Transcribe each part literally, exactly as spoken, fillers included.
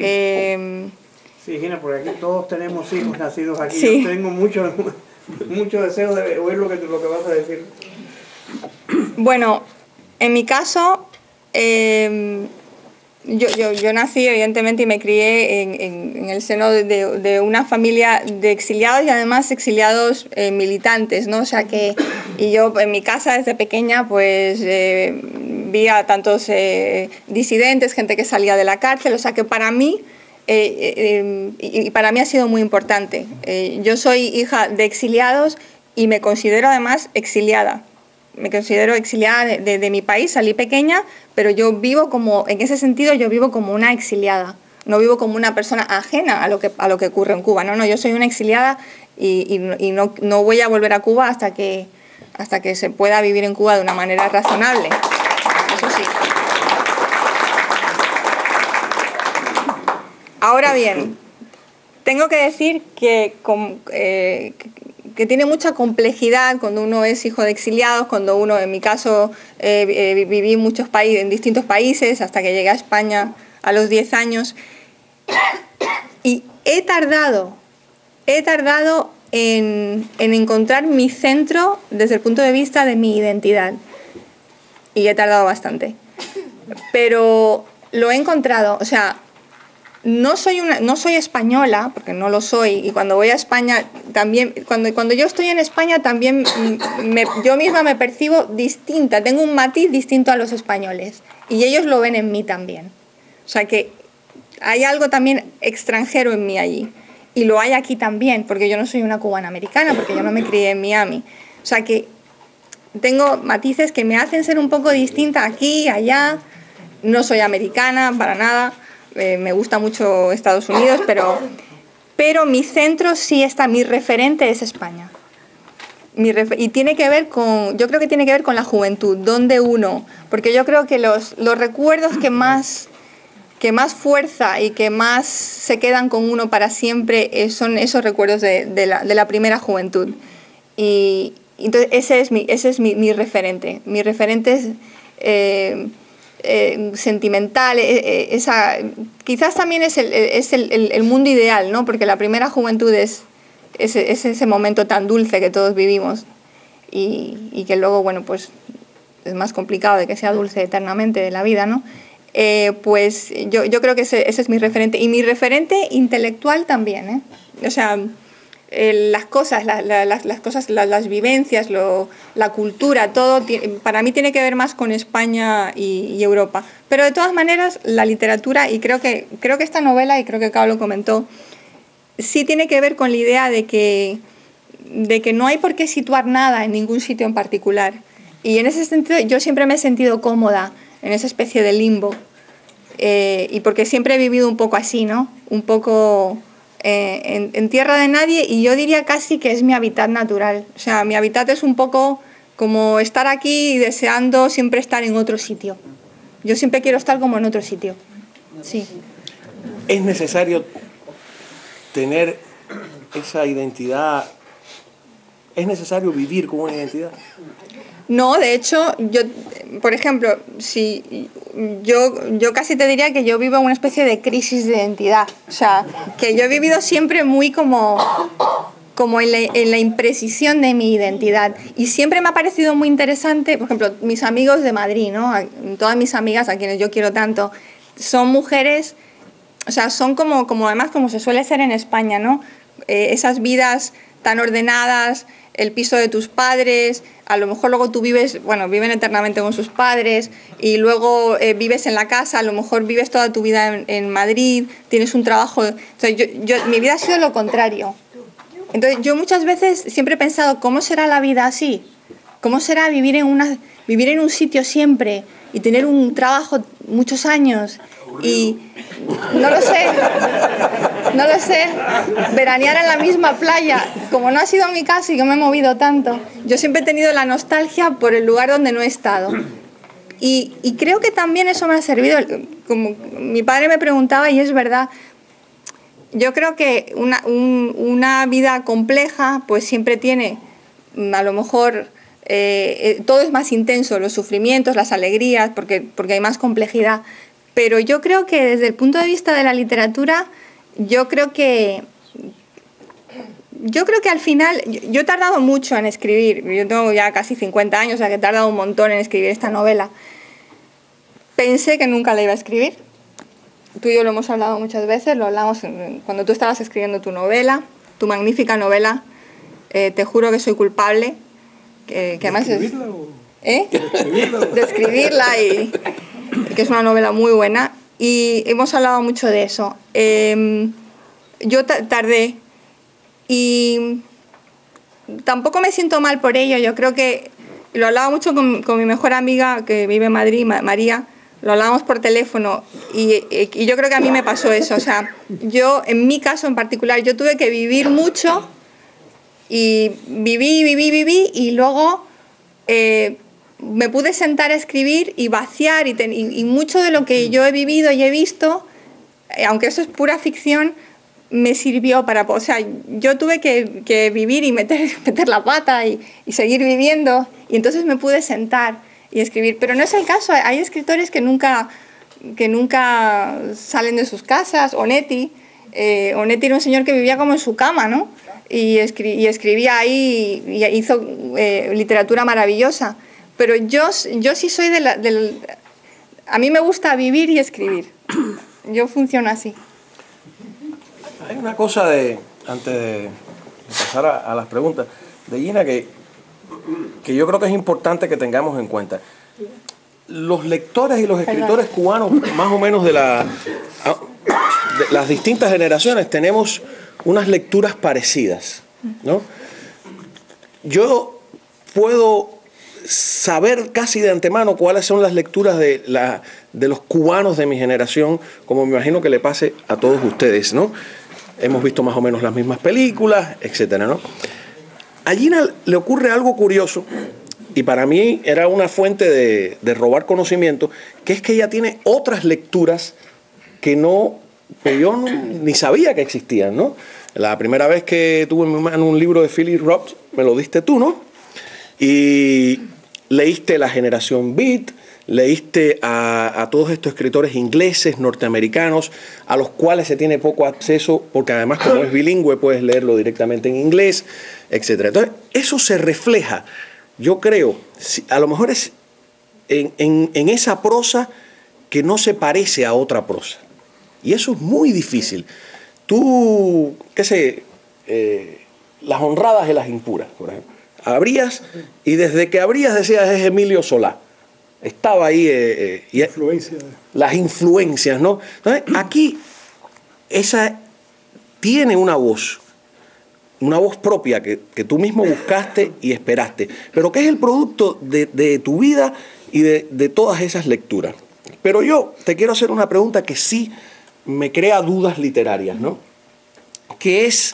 Eh, sí, Gina, porque aquí todos tenemos hijos nacidos aquí. Sí. Yo tengo mucho, mucho deseo de oír lo que, lo que vas a decir. Bueno, en mi caso, eh, yo, yo, yo nací evidentemente y me crié en, en, en el seno de, de una familia de exiliados y además exiliados eh, militantes, ¿no? O sea que, y yo en mi casa desde pequeña pues eh, vi a tantos eh, disidentes, gente que salía de la cárcel, o sea que para mí, eh, eh, y para mí ha sido muy importante. Eh, yo soy hija de exiliados y me considero además exiliada. Me considero exiliada de, de, de mi país, salí pequeña, pero yo vivo como, en ese sentido, yo vivo como una exiliada. No vivo como una persona ajena a lo que, a lo que ocurre en Cuba. No, no, yo soy una exiliada y, y, y no, no voy a volver a Cuba hasta que, hasta que se pueda vivir en Cuba de una manera razonable. Eso sí. Ahora bien, tengo que decir que... Con, eh, que tiene mucha complejidad cuando uno es hijo de exiliados, cuando uno, en mi caso, eh, eh, viví en, muchos países, en distintos países hasta que llegué a España a los diez años. Y he tardado, he tardado en, en encontrar mi centro desde el punto de vista de mi identidad. Y he tardado bastante. Pero lo he encontrado, o sea... No soy, una, no soy española, porque no lo soy, y cuando voy a España, también, cuando, cuando yo estoy en España, también me, yo misma me percibo distinta, tengo un matiz distinto a los españoles, y ellos lo ven en mí también. O sea que hay algo también extranjero en mí allí, y lo hay aquí también, porque yo no soy una cubana americana, porque yo no me crié en Miami. O sea que tengo matices que me hacen ser un poco distinta aquí, allá, no soy americana para nada. Eh, me gusta mucho Estados Unidos, pero, pero mi centro sí está, mi referente es España. Mi refer y tiene que ver con, yo creo que tiene que ver con la juventud, donde uno, porque yo creo que los, los recuerdos que más, que más fuerza y que más se quedan con uno para siempre eh, son esos recuerdos de, de, la, de la primera juventud. Y entonces ese es mi, ese es mi, mi referente. Mi referente es... Eh, Eh, sentimental, eh, esa, quizás también es, el, es el, el, el mundo ideal, ¿no? Porque la primera juventud es, es, es ese momento tan dulce que todos vivimos y, y que luego, bueno, pues es más complicado de que sea dulce eternamente de la vida, ¿no? Eh, pues yo, yo creo que ese, ese es mi referente y mi referente intelectual también, ¿eh? O sea, eh, las cosas, la, la, las, las cosas, la, las vivencias, lo, la cultura, todo para mí tiene que ver más con España y, y Europa. Pero de todas maneras, la literatura, y creo que, creo que esta novela, y creo que Cao lo comentó, sí tiene que ver con la idea de que, de que no hay por qué situar nada en ningún sitio en particular. Y en ese sentido yo siempre me he sentido cómoda en esa especie de limbo. Eh, y porque siempre he vivido un poco así, ¿no? Un poco... Eh, en, en tierra de nadie, y yo diría casi que es mi hábitat natural. O sea, mi hábitat es un poco como estar aquí y deseando siempre estar en otro sitio. Yo siempre quiero estar como en otro sitio. Sí. ¿Es necesario tener esa identidad? ¿Es necesario vivir con una identidad? No, de hecho, yo, por ejemplo, si yo, yo casi te diría que yo vivo en una especie de crisis de identidad. O sea, que yo he vivido siempre muy como, como en, la, en la imprecisión de mi identidad. Y siempre me ha parecido muy interesante, por ejemplo, mis amigos de Madrid, ¿no? Todas mis amigas, a quienes yo quiero tanto, son mujeres, o sea, son como, como además como se suele ser en España, ¿no? Eh, esas vidas tan ordenadas, el piso de tus padres, a lo mejor luego tú vives, bueno, viven eternamente con sus padres y luego eh, vives en la casa, a lo mejor vives toda tu vida en, en Madrid, tienes un trabajo... O sea, yo, yo, mi vida ha sido lo contrario. Entonces yo muchas veces siempre he pensado, ¿cómo será la vida así? ¿Cómo será vivir en, una, vivir en un sitio siempre y tener un trabajo muchos años? Y no lo sé, no lo sé, veranear en la misma playa, como no ha sido mi caso y yo me he movido tanto, yo siempre he tenido la nostalgia por el lugar donde no he estado. Y, y creo que también eso me ha servido, como mi padre me preguntaba, y es verdad, yo creo que una, un, una vida compleja pues siempre tiene, a lo mejor, eh, todo es más intenso, los sufrimientos, las alegrías, porque, porque hay más complejidad. pero yo creo que desde el punto de vista de la literatura, yo creo que yo creo que al final, yo, yo he tardado mucho en escribir, yo tengo ya casi cincuenta años, o sea que he tardado un montón en escribir esta novela. Pensé que nunca la iba a escribir. Tú y yo lo hemos hablado muchas veces, lo hablamos cuando tú estabas escribiendo tu novela, tu magnífica novela, eh, Te juro que soy culpable, que, que además es... O... ¿Eh? De escribirla y, y que es una novela muy buena, y hemos hablado mucho de eso. Eh, yo tardé y tampoco me siento mal por ello. Yo creo que lo hablaba mucho con, con mi mejor amiga que vive en Madrid, María. Lo hablábamos por teléfono y, y yo creo que a mí me pasó eso. O sea, yo, en mi caso en particular, yo tuve que vivir mucho y viví, viví, viví y luego eh, me pude sentar a escribir y vaciar y, ten, y, y mucho de lo que yo he vivido y he visto, eh, aunque eso es pura ficción, me sirvió para... O sea, yo tuve que, que vivir y meter, meter la pata y, y seguir viviendo y entonces me pude sentar y escribir, pero no es el caso. Hay escritores que nunca, que nunca salen de sus casas. Onetti, eh, Onetti era un señor que vivía como en su cama, ¿no? Y, escri y escribía ahí y hizo eh, literatura maravillosa. Pero yo, yo sí soy de la... Del, a mí me gusta vivir y escribir. Yo funciono así. Hay una cosa de, antes de pasar a, a las preguntas, de Gina, que que yo creo que es importante que tengamos en cuenta. Los lectores y los escritores cubanos, más o menos de, la, de las distintas generaciones, tenemos unas lecturas parecidas, ¿no? Yo puedo saber casi de antemano cuáles son las lecturas de, la, de los cubanos de mi generación, como me imagino que le pase a todos ustedes, ¿no? Hemos visto más o menos las mismas películas, etcétera, ¿no? A Gina le ocurre algo curioso, y para mí era una fuente de, de robar conocimiento, que es que ella tiene otras lecturas que, no, que yo no, ni sabía que existían, ¿no? La primera vez que tuve en mi mano un libro de Philip Roth, me lo diste tú, ¿no? Y leíste La Generación Beat, leíste a, a todos estos escritores ingleses, norteamericanos, a los cuales se tiene poco acceso, porque además como es bilingüe puedes leerlo directamente en inglés, etcétera. Entonces, eso se refleja, yo creo, a lo mejor es en, en, en esa prosa que no se parece a otra prosa. Y eso es muy difícil. Tú, qué sé, eh, Las honradas y las impuras, por ejemplo. Abrías y desde que abrías decías es Emilio Solá. Estaba ahí eh, eh, y Influencia. las influencias, ¿no? Entonces, aquí esa tiene una voz, una voz propia que, que tú mismo buscaste y esperaste, pero que es el producto de, de tu vida y de, de todas esas lecturas. Pero yo te quiero hacer una pregunta que sí me crea dudas literarias, ¿no? Que es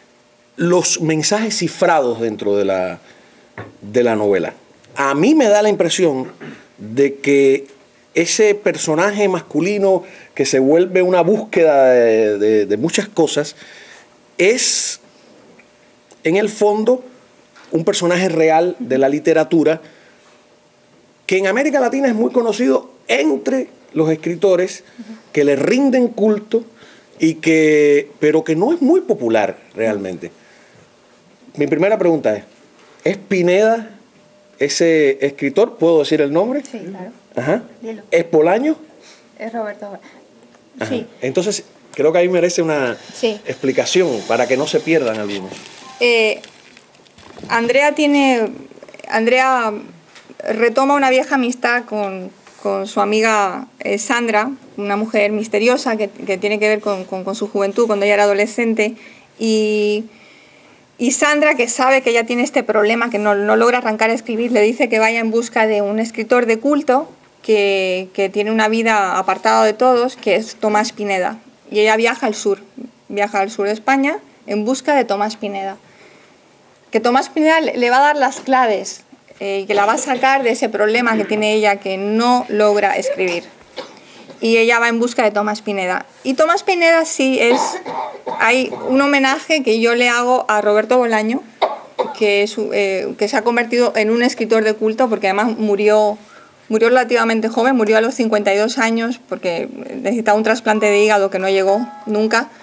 los mensajes cifrados dentro de la, de la novela. A mí me da la impresión de que ese personaje masculino que se vuelve una búsqueda de, de, de muchas cosas es, en el fondo, un personaje real de la literatura que en América Latina es muy conocido entre los escritores que le rinden culto y que, pero que no es muy popular realmente. Mi primera pregunta es, ¿es Pineda ese escritor? ¿Puedo decir el nombre? Sí, claro. Ajá. Dilo. ¿Es Bolaño? Es Roberto. Ajá. Sí. Entonces, creo que ahí merece una sí. explicación para que no se pierdan algunos. Eh, Andrea tiene... Andrea retoma una vieja amistad con, con su amiga eh, Sandra, una mujer misteriosa que, que tiene que ver con, con, con su juventud, cuando ella era adolescente, y... Y Sandra, que sabe que ella tiene este problema, que no, no logra arrancar a escribir, le dice que vaya en busca de un escritor de culto que, que tiene una vida apartada de todos, que es Tomás Pineda. Y ella viaja al sur, viaja al sur de España en busca de Tomás Pineda. Que Tomás Pineda le va a dar las claves, eh, que la va a sacar de ese problema que tiene ella, que no logra escribir. Y ella va en busca de Tomás Pineda. Y Tomás Pineda sí es... Hay un homenaje que yo le hago a Roberto Bolaño, que, es, eh, que se ha convertido en un escritor de culto, porque además murió murió relativamente joven, murió a los cincuenta y dos años porque necesitaba un trasplante de hígado que no llegó nunca.